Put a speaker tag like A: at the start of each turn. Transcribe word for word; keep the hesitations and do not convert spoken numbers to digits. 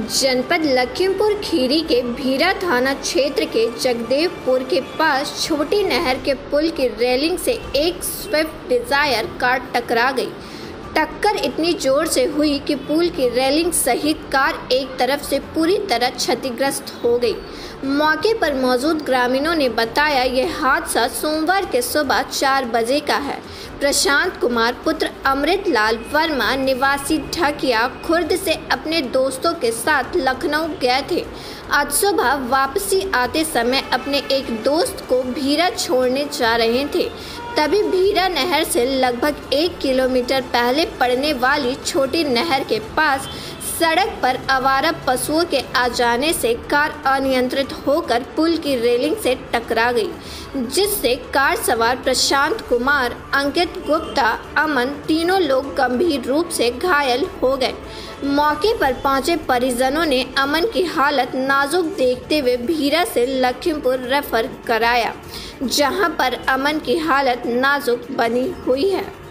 A: जनपद लखीमपुर खीरी के भीरा थाना क्षेत्र के जगदेवपुर के पास छोटी नहर के पुल की रेलिंग से एक स्विफ्ट डिजायर कार टकरा गई। टक्कर इतनी जोर से हुई कि पुल की रेलिंग सहित कार एक तरफ से पूरी तरह क्षतिग्रस्त हो गई। मौके पर मौजूद ग्रामीणों ने बताया यह हादसा सोमवार के सुबह चार बजे का है। प्रशांत कुमार पुत्र अमृतलाल वर्मा निवासी ढकिया खुर्द से अपने दोस्तों के साथ लखनऊ गए थे। आज सुबह वापसी आते समय अपने एक दोस्त को भीरा छोड़ने जा रहे थे, तभी भीरा नहर से लगभग एक किलोमीटर पहले पड़ने वाली छोटी नहर के पास सड़क पर आवारा पशुओं के आ जाने से कार अनियंत्रित होकर पुल की रेलिंग से टकरा गई, जिससे कार सवार प्रशांत कुमार, अंकित गुप्ता, अमन तीनों लोग गंभीर रूप से घायल हो गए। मौके पर पहुंचे परिजनों ने अमन की हालत नाजुक देखते हुए भीरा से लखीमपुर रेफर कराया, जहां पर अमन की हालत नाजुक बनी हुई है।